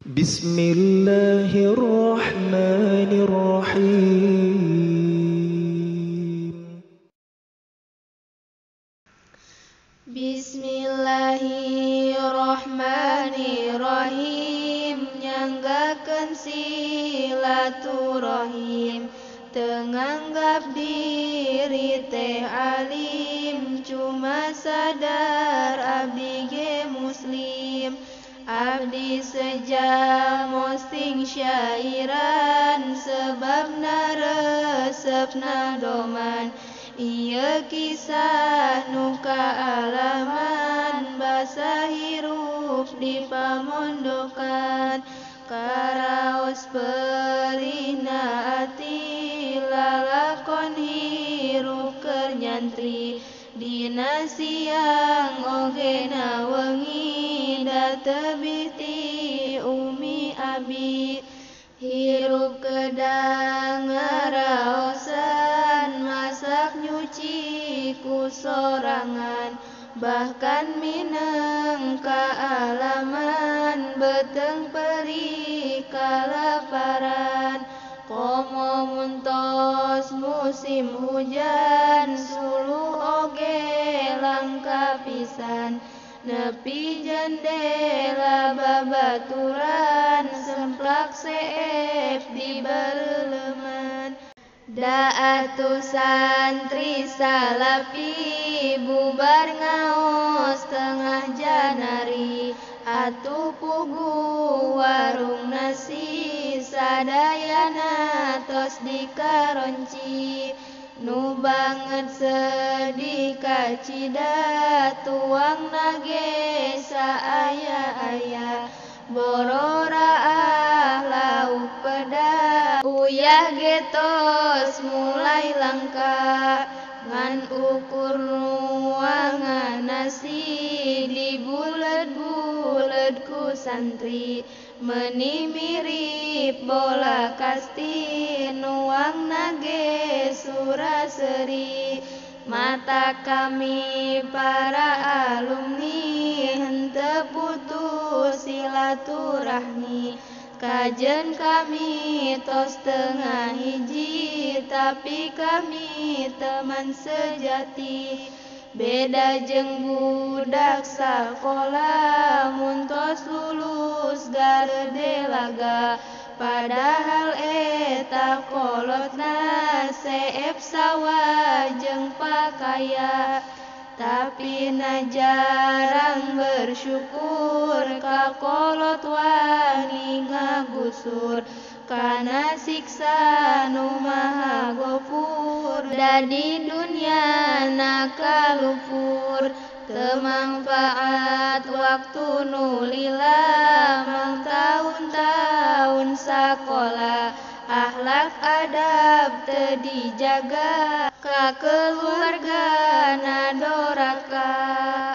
Bismillahirrahmanirrahim. Bismillahirrahmanirrahim. Nyanggakeun silaturahim, teu nganggap diri teh alim, cuma sadar abdi ge muslim. Abdi sejam mosting syairan, sebabna resepna doman. Ieu kisah nu kaalaman, basa hirup di pamondokan. Karaos perihna ati, lalakon hirup keur nyantri. Dina siang ogena wengi, da tebih ti umi abi. Hirup keudang ngaraosan, masak nyuci ku sorangan. Bahkan mineng kaalaman, beteng perih kalaparan. Komo muntos musim hujan, suluh oge langka pisan. Nepi jendela babaturan, semplak seep di bareuleman. Da atuh santri salapi, bubar ngaos tengah janari. Atuh puguh warung nasi, sadayana tos dikaronci. Nu banget sedih kacida, tuangna ge saaya-aya. Bororaah lauk peda, uyah ge tos mulai langka. Ngan ukur nuangan nasi, dibuleud-buleud ku santri. Meuni mirip bola kasti, nuangna ge suraseri. Mata kami para alumni, henteu putus silaturahmi. Kajen kami tos tengah hiji, tapi kami teman sejati. Beda jeung budak sakola, mun tos lulus garede laga. Padahal eta kolotna seep sawah jeung pakaya. Tapi na jarang bersyukur, kakolot wani ngagusur. Kana siksa nu maha gofur, da di dunya na kalupur. Teu mangfaat waktu nu lila, mang taun-taun sakola. Akhlak adab teu dijaga, ka keluargana doraka.